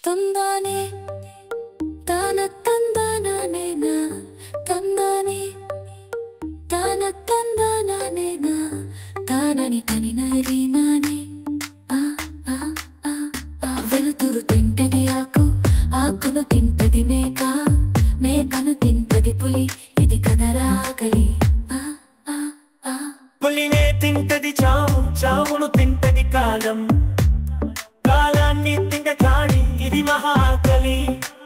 తందానే తాన తందానేనా తందానే తాన తందానేనా తానని తని నరి నానే ఆ ఆ ఆ ఆ వెలుతురు తింటది ఆకును తింటది మేకను తింటది పులి ఇది కదరా ఆకలి పులినే తింటది చావును తింటది కాలాన్ని తింగకాడి ఇది మహా ఆకలి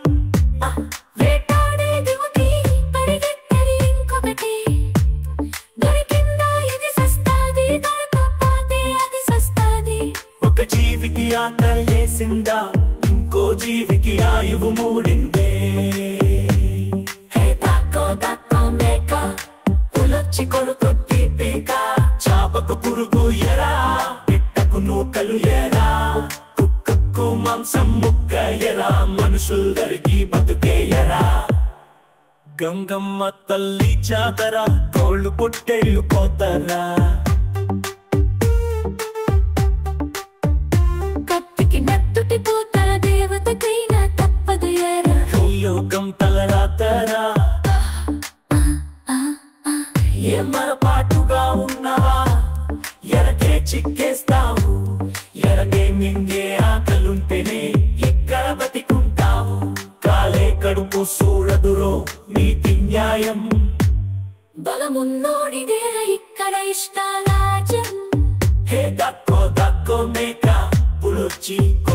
వేటాడేది ఒకటి పరిగెత్తేది ఇంకొకటి దొరికిందా ఇది సస్తాది దొరకకపోతే అది సస్తాది ఒక జీవికి ఆకలేసిందా ఇంకో జీవికి ఆయువు మూడిందే హే దాక్కో మేక పులొచ్చి కొరుకొట్టి పీక చాపకు పురుగు ఎరా పిట్టకు నూకలు ఎరా కుక్కకు మాంసం ముక్క ఎరా మనుషులందరికీ బతుకే ఎరా గంగమ్మ తల్లి జాతర కోళ్ళు పుట్టేళ్ళు పోతారా కత్తికి నెత్తుటి పోత దేవతకైనా తప్పదు ఎరా యోగం తలరాతరా ఏమర పాటుగా ఉన్నావా ఎరకే చిక్కేస్తావు ఎరగే మింగే ఆకలుంటేనే ఎక్కడ బతికుంటావు కాలే కడుపు చూడదురో నీతి న్యాయం బలమున్నోడిదే ఇక్కడ ఇష్టాలాజం హే దక్కో మేక పులొచ్చి